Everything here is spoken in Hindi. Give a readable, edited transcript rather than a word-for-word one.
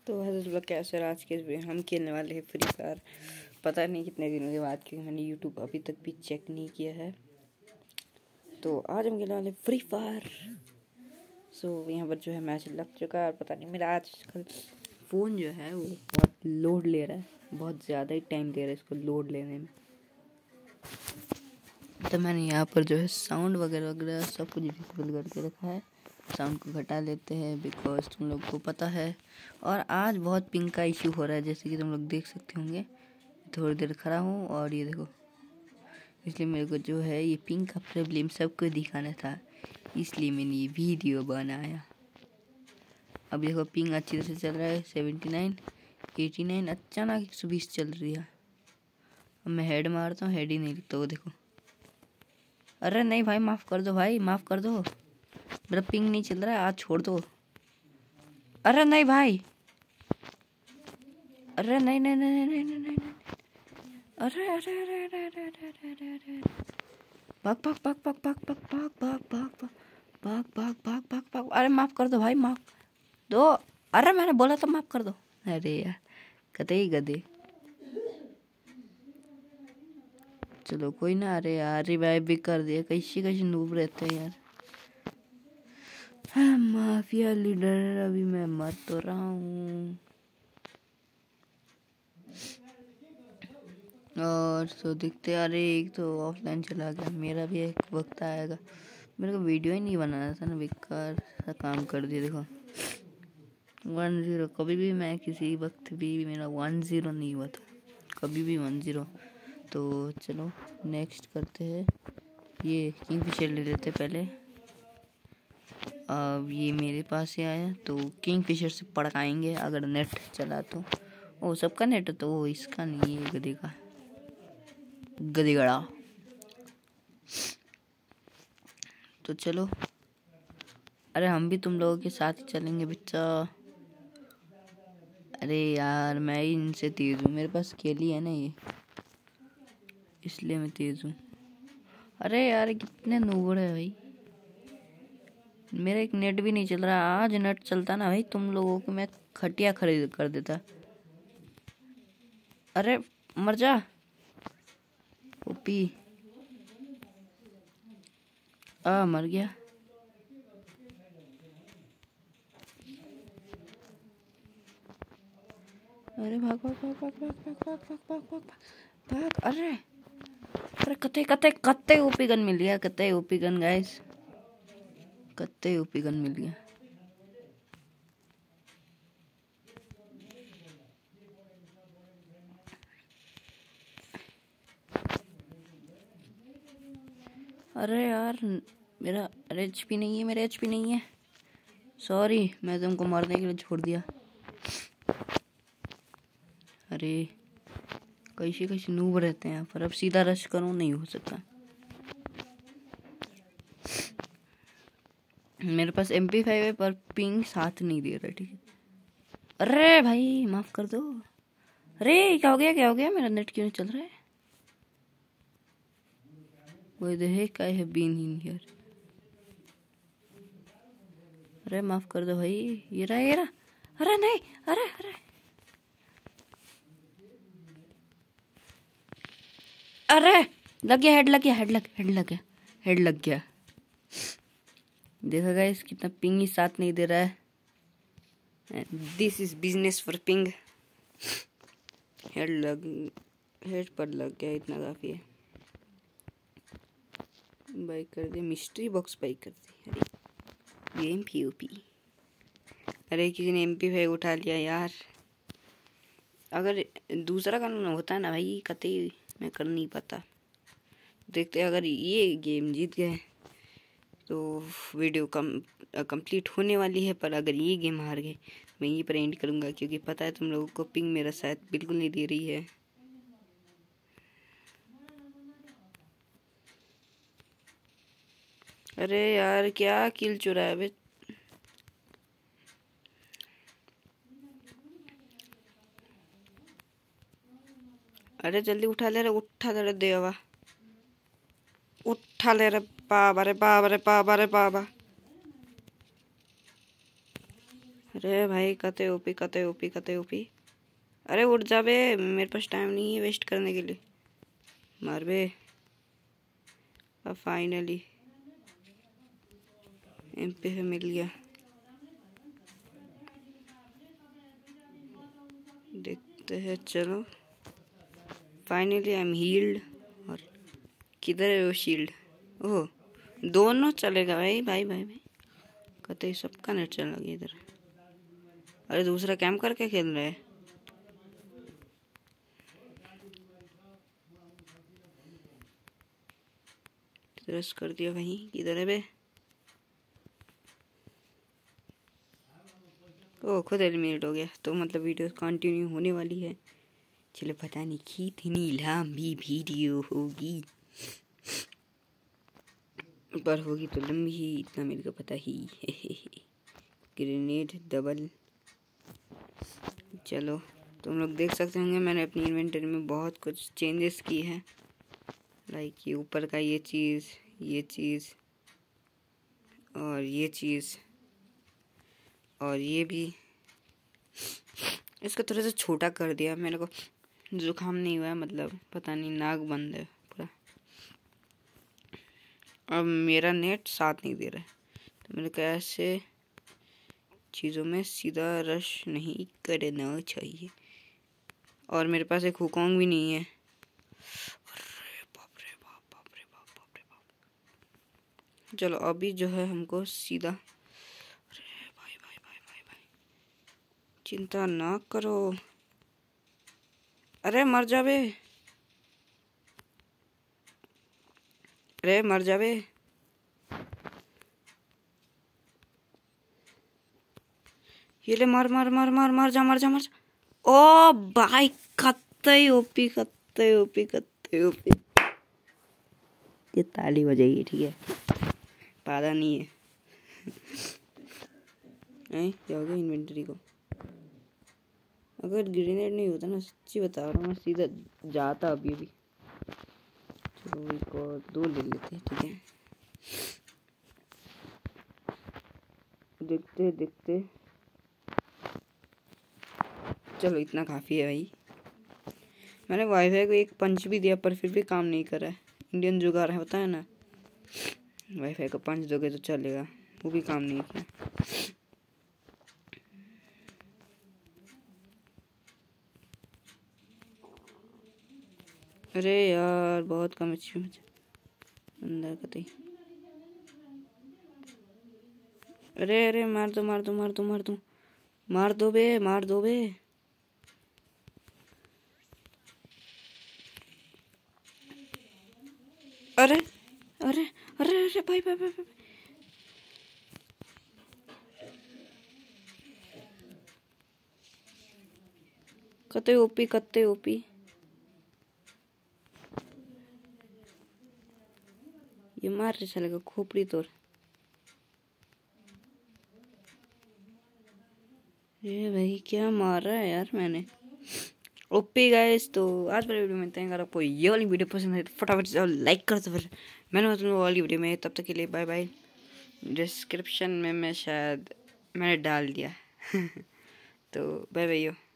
तो हेलो लोग, कैसे आज के इसमें हम खेलने वाले हैं फ्री फायर। पता नहीं कितने दिनों के बाद, क्योंकि मैंने यूट्यूब अभी तक भी चेक नहीं किया है। तो आज हम खेलने वाले फ्री फायर। यहाँ पर जो है मैच लग चुका है और पता नहीं मेरा आजकल फ़ोन जो है वो बहुत लोड ले रहा है, बहुत ज़्यादा ही टाइम ले रहा है इसको लोड लेने में। तो मैंने यहाँ पर जो है साउंड वगैरह वगैरह सब कुछ डिसेबल करके रखा है। साउंड को घटा लेते हैं बिकॉज तुम लोग को पता है। और आज बहुत पिंग का इश्यू हो रहा है, जैसे कि तुम लोग देख सकते होंगे। थोड़ी देर खड़ा हूँ और ये देखो, इसलिए मेरे को जो है ये पिंग का प्रॉब्लम सबको दिखाना था, इसलिए मैंने ये वीडियो बनाया। अब देखो पिंग अच्छी तरह से चल रहा है, 79 89 अचानक 120 चल रही है। अब मैं हेड मारता हूँ, हेड ही नहीं लगता। वो देखो, अरे नहीं भाई, माफ़ कर दो भाई, माफ़ कर दो, मेरा पिंग नहीं चल रहा है, आज छोड़ दो। अरे नहीं भाई, अरे नहीं नहीं नहीं नहीं नहीं नहीं, अरे अरे अरे अरे अरे अरे अरे अरे, भाग भाग भाग भाग भाग भाग भाग भाग भाग भाग भाग भाग भाग भाग। अरे माफ़ कर दो भाई, माफ़ दो। अरे मैंने बोला तो माफ़ कर दो। अरे यार, गधे ही गधे। चलो कोई ना। अरे यार, रिवाइव भी कर दिया। कैसी कैसी नूब रहते हैं यार। हाँ, माफिया लीडर, अभी मैं मर तो रहा हूँ। और तो दिखते, अरे एक तो ऑफलाइन चला गया। मेरा भी एक वक्त आएगा। मेरे को वीडियो ही नहीं बनाना था ना, बेकार सा काम कर दिया। देखो 10, कभी भी मैं किसी वक्त भी मेरा 10 नहीं हुआ था, कभी भी 10। तो चलो नेक्स्ट करते हैं। ये किंगफिशर ले लेते पहले। अब ये मेरे पास ही आया तो किंगफिशर से पड़काएंगे अगर नेट चला तो। ओ सबका नेट तो वो इसका नहीं है, गधे का गधेगड़ा। तो चलो, अरे हम भी तुम लोगों के साथ ही चलेंगे बच्चा। अरे यार, मैं ही इनसे तेज हूँ, मेरे पास केली है ना ये, इसलिए मैं तेज हूँ। अरे यार कितने नूबड़ है भाई, मेरा एक नेट भी नहीं चल रहा। आज नेट चलता ना भाई, तुम लोगों को मैं खटिया खरीद कर देता। अरे मर जा ओपी। मर गया। अरे भाग भाग भाग भाग भाग भाग भाग भाग भाग भाग भाग। अरे अरे कते कते कते ओपी गन मिल गया, कते ओपी गन गाइस, कते ओपी गन मिल गया। अरे यार मेरा एचपी नहीं है, मेरा एचपी नहीं है, सॉरी, मैं तुमको मारने के लिए छोड़ दिया। अरे कैसे कैसे नूब रहते हैं यहाँ पर। अब सीधा रश करूँ, नहीं हो सकता। मेरे पास MP5 है पर पिंग साथ नहीं दे रहा, ठीक है। अरे भाई माफ कर दो। अरे क्या हो गया, क्या हो गया, मेरा नेट क्यों नहीं चल रहा है। Why the heck I have been in here? अरे माफ कर दो भाई, ये रहा ये रहा। अरे नहीं, अरे अरे अरे लग गया, हेड लग गया, हेड लग गया, हेड लग गया। देखा गाइस, कितना पिंग ही साथ नहीं दे रहा है। This is business for ping. Head पर लग गया, इतना काफी है। बाई कर दे, मिस्ट्री बॉक्स बाई कर दे। अरे गेम POP। अरे किसी ने MP5 उठा लिया यार। अगर दूसरा कानून होता ना भाई, कतई मैं कर नहीं पाता। देखते अगर ये गेम जीत गए तो वीडियो कंप्लीट होने वाली है, पर अगर ये गेम हार गए मैं यहीं पर एंड करूँगा, क्योंकि पता है तुम लोगों को पिंग मेरा शायद बिल्कुल नहीं दे रही है। अरे यार क्या किल चुरा है बे। अरे जल्दी उठा ले रे, उठा ले रे देवा, उठा ले रे बाबा रे बाबा रे बाबा रे बाबा। अरे अरे भाई कते ओपी कते ओपी कते ओपी। अरे उठ जा बे, मेरे पास टाइम नहीं है वेस्ट करने के लिए। मार बे। अब फाइनली एमपी से मिल गया। देखते हैं, चलो फाइनली आई एम हील्ड। और किधर है वो शील्ड? ओह दोनों चलेगा भाई भाई भाई भाई। कतई सबका नेट चल लगे इधर। अरे दूसरा कैंप करके खेल रहे हैं। रस कर दिया भाई। किधर है बे? ओ खुद एलिमिनेट हो गया, तो मतलब वीडियो कंटिन्यू होने वाली है। चलो पता नहीं कितनी लंबी वीडियो होगी, पर होगी तो लंबी ही, इतना मेरे को पता ही है। Grenade double. चलो तुम लोग देख सकते होंगे मैंने अपनी इन्वेंटरी में बहुत कुछ चेंजेस किए हैं। लाइक ये ऊपर का ये चीज़ और ये चीज़ और ये भी। इसको थोड़ा सा छोटा कर दिया। मेरे को जुकाम नहीं हुआ है, मतलब पता नहीं नाक बंद है पूरा। अब मेरा नेट साथ नहीं दे रहा है, तो मेरे को ऐसे चीज़ों में सीधा रश नहीं करना चाहिए। और मेरे पास एक हुकोंग भी नहीं है। अरे बाप रे बाप बाप रे बाप बाप रे बाप। चलो अभी जो है हमको सीधा, अरे भाई भाई भाई भाई भाई चिंता ना करो। अरे मर जावे, अरे मर जावे। ये ले मार मार मार मार मार जा मार जा मार जा। ओ भाई कत्ते ओपी कत्ते ओपी कत्ते ओपी। ये ताली बजेगी ठीक है, पादा नहीं है। क्या हो गया इन्वेंटरी को? अगर ग्रेनेड नहीं होता ना, सच्ची बता रहा हूँ मैं सीधा जाता अभी भी। चलो एक और 2 ले लेते हैं ठीक है। देखते देखते, चलो इतना काफ़ी है भाई। मैंने वाईफाई को एक पंच भी दिया पर फिर भी काम नहीं कर रहा है। इंडियन जुगाड़ है होता है ना, वाईफाई को पंच दोगे तो चलेगा, वो भी काम नहीं किया। अरे यार बहुत कम अच्छी मुझे अंदर कतई। अरे अरे मार दो मार दो मार दो मार दो मार दो बे मार दो बे। अरे अरे अरे अरे भाई भाई भाई, भाई। कते ओपी कते ओपी। ये मार रहे चलेगा खोपड़ी तोड़। ये भाई क्या मार रहा है यार मैंने। ओपी गाइस, तो आज वाली वीडियो में इतना ही। अगर आपको ये वाली वीडियो पसंद है तो फटाफट से लाइक कर दो। फिर मैंने तुम वाली वीडियो में, तब तक के लिए बाय बाय। डिस्क्रिप्शन में मैं शायद मैंने डाल दिया। तो बाय बाय।